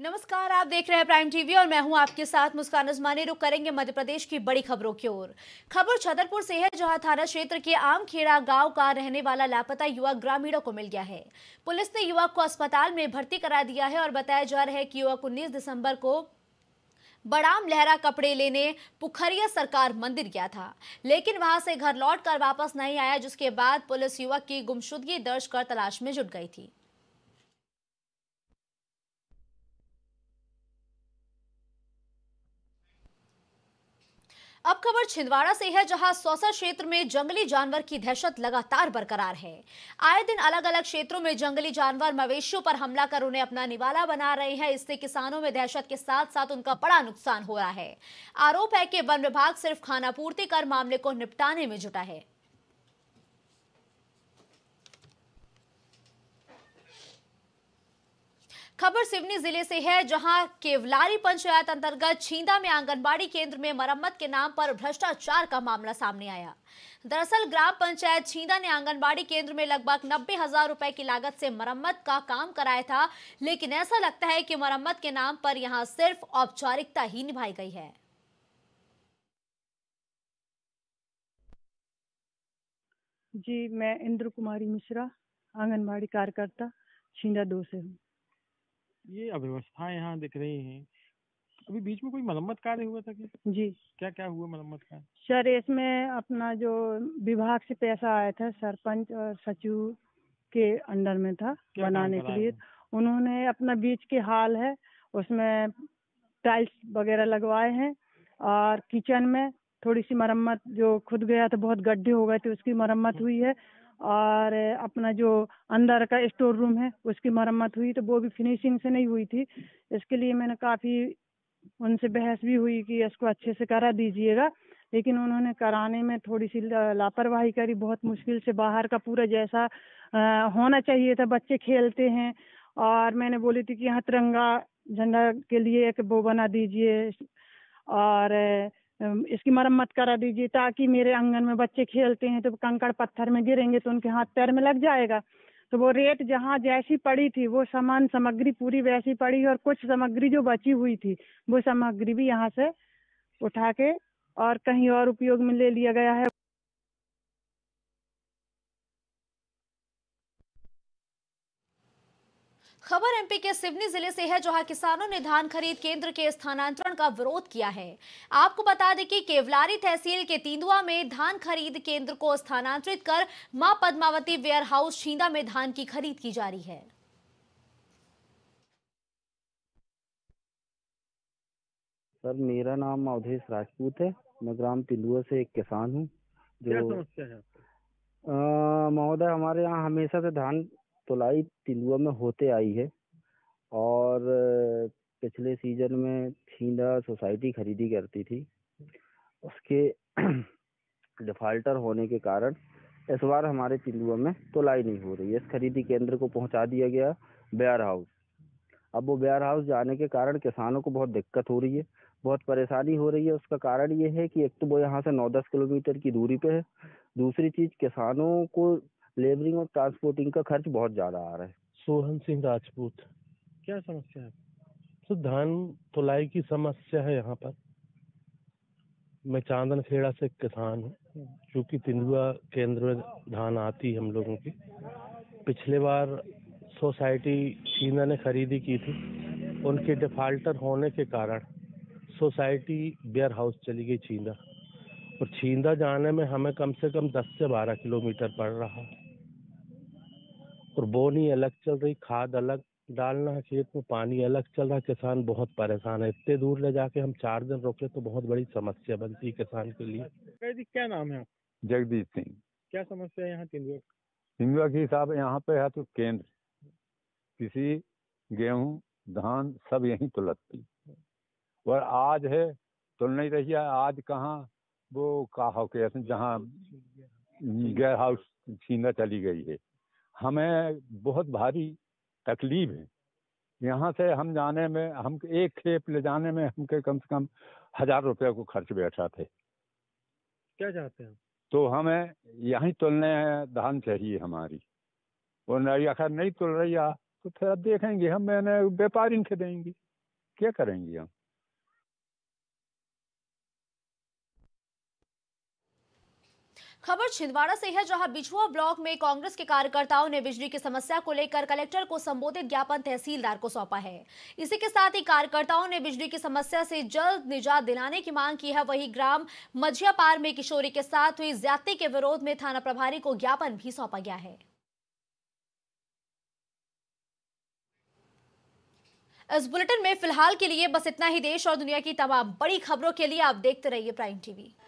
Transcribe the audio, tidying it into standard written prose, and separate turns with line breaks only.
नमस्कार, आप देख रहे हैं प्राइम टीवी और मैं हूं आपके साथ मुस्कान उस्मानी। रुक करेंगे मध्य प्रदेश की बड़ी खबरों की ओर। खबर छतरपुर से है, जहां थाना क्षेत्र के आमखेड़ा गांव का रहने वाला लापता युवक ग्रामीणों को मिल गया है। पुलिस ने युवक को अस्पताल में भर्ती करा दिया है और बताया जा रहा है कि युवक 19 दिसंबर को बड़ाम लहरा कपड़े लेने पुखरिया सरकार मंदिर गया था, लेकिन वहां से घर लौट कर वापस नहीं आया, जिसके बाद पुलिस युवक की गुमशुदगी दर्ज कर तलाश में जुट गई थी। अब खबर छिंदवाड़ा से है, जहां सौसा क्षेत्र में जंगली जानवर की दहशत लगातार बरकरार है। आए दिन अलग अलग क्षेत्रों में जंगली जानवर मवेशियों पर हमला कर उन्हें अपना निवाला बना रहे हैं। इससे किसानों में दहशत के साथ साथ उनका बड़ा नुकसान हो रहा है। आरोप है कि वन विभाग सिर्फ खानापूर्ति कर मामले को निपटाने में जुटा है। खबर सिवनी जिले से है, जहां केवलारी पंचायत अंतर्गत छींदा में आंगनबाड़ी केंद्र में मरम्मत के नाम पर भ्रष्टाचार का मामला सामने आया। दरअसल ग्राम पंचायत छींदा ने आंगनबाड़ी केंद्र में लगभग 90,000 रुपए की लागत से मरम्मत का काम कराया था, लेकिन ऐसा लगता है कि मरम्मत के नाम पर यहां सिर्फ औपचारिकता ही निभाई गई है।
जी, मैं इंद्र कुमारी मिश्रा, आंगनबाड़ी कार्यकर्ता छींदा 2 से हूँ।
ये अव्यवस्थाएं यहाँ दिख रही हैं। अभी बीच में कोई मरम्मत कार्य हुआ था क्या?
जी
क्या क्या हुआ मरम्मत कार्य?
सर, इसमें अपना जो विभाग से पैसा आया था, सरपंच और सचिव के अंडर में था
क्या काम
बनाने के
कराया
लिए।
था?
उन्होंने अपना बीच के हाल है उसमें टाइल्स वगैरह लगवाए हैं, और किचन में थोड़ी सी मरम्मत, जो खुद गया था, बहुत गड्ढे हो गए थे, उसकी मरम्मत हुई है। और अपना जो अंदर का स्टोर रूम है उसकी मरम्मत हुई, तो वो भी फिनिशिंग से नहीं हुई थी। इसके लिए मैंने काफ़ी उनसे बहस भी हुई कि इसको अच्छे से करा दीजिएगा, लेकिन उन्होंने कराने में थोड़ी सी लापरवाही करी। बहुत मुश्किल से बाहर का पूरा जैसा होना चाहिए था, बच्चे खेलते हैं। और मैंने बोली थी कि यहाँ तिरंगा झंडा के लिए एक वो बना दीजिए, और इसकी मरम्मत करा दीजिए, ताकि मेरे आंगन में बच्चे खेलते हैं तो कंकड़ पत्थर में गिरेंगे तो उनके हाथ पैर में लग जाएगा। तो वो रेट जहाँ जैसी पड़ी थी, वो सामान सामग्री पूरी वैसी पड़ी, और कुछ सामग्री जो बची हुई थी वो सामग्री भी यहाँ से उठा के और कहीं और उपयोग में ले लिया गया है।
खबर एमपी के सिवनी जिले से है, जहां किसानों ने धान खरीद केंद्र के स्थानांतरण का विरोध किया है। आपको बता दें कि केवलारी तहसील के तेंदुआ में धान खरीद केंद्र को स्थानांतरित कर मां पद्मावती वेयर हाउस छींदा में धान की खरीद की जा रही है।
सर, मेरा नाम अवधेश राजपूत है। मैं ग्राम तेंदुआ से एक किसान हूँ।
क्या समस्या है?
महोदय, हमारे यहाँ हमेशा से धान तुलाई तेंदुआ में होते आई है, और पिछले सीजन में छींदा सोसाइटी खरीदी करती थी। उसके डिफाल्टर होने के कारण इस बार हमारे तेंदुआ में तुलाई नहीं हो रही है। इस खरीदी केंद्र को पहुंचा दिया गया वेयर हाउस। अब वो वेयर हाउस जाने के कारण किसानों को बहुत दिक्कत हो रही है, बहुत परेशानी हो रही है। उसका कारण ये है कि एक तो वो यहाँ से 9-10 किलोमीटर की दूरी पे है। दूसरी चीज, किसानों को लेबरिंग और ट्रांसपोर्टिंग का खर्च बहुत ज्यादा आ रहा है।
सोहन सिंह राजपूत।
क्या समस्या है?
तो धान तुलाई की समस्या है यहाँ पर। मैं चांदन खेड़ा से एक किसान हूँ, क्योंकि तेंदुआ केंद्र में धान आती हम लोगों की। पिछले बार सोसाइटी छींदा ने खरीदी की थी, उनके डिफाल्टर होने के कारण सोसाइटी वेयर हाउस चली गई छींदा, और छींदा जाने में हमें कम से कम 10 से 12 किलोमीटर पड़ रहा, और बोनी अलग चल रही, खाद अलग डालना है, खेत में पानी अलग चल रहा। किसान बहुत परेशान है। इतने दूर ले जाके हम 4 दिन रुके तो बहुत बड़ी समस्या बनती है किसान के लिए।
क्या नाम है आप?
जगदीश सिंह।
क्या समस्या है यहाँ तेंदुआ?
तेंदुआ के हिसाब यहाँ पे है तो केंद्र, किसी गेहूं धान सब यहीं तुलती, और आज है तुल नहीं रही है। आज कहाँ वो कहा के जहाँ गेयर हाउस छीना चली गई है। हमें बहुत भारी तकलीफ है। यहाँ से हम जाने में, हम एक खेप ले जाने में हमके कम से कम 1000 रुपये को खर्च बैठा थे।
क्या चाहते हैं?
तो हमें यहीं तुलने धान चाहिए हमारी, वो नहीं अखर नहीं तुल रही है। तो फिर देखेंगे हम, मैंने व्यापारी इनके देंगे, क्या करेंगे हम।
खबर छिंदवाड़ा से है, जहां बिछुआ ब्लॉक में कांग्रेस के कार्यकर्ताओं ने बिजली की समस्या को लेकर कलेक्टर को संबोधित ज्ञापन तहसीलदार को सौंपा है। इसी के साथ ही कार्यकर्ताओं ने बिजली की समस्या से जल्द निजात दिलाने की मांग की है। वहीं ग्राम मझियापार में किशोरी के साथ हुई ज्यादती के विरोध में थाना प्रभारी को ज्ञापन भी सौंपा गया है। इस बुलेटिन में फिलहाल के लिए बस इतना ही। देश और दुनिया की तमाम बड़ी खबरों के लिए आप देखते रहिए प्राइम टीवी।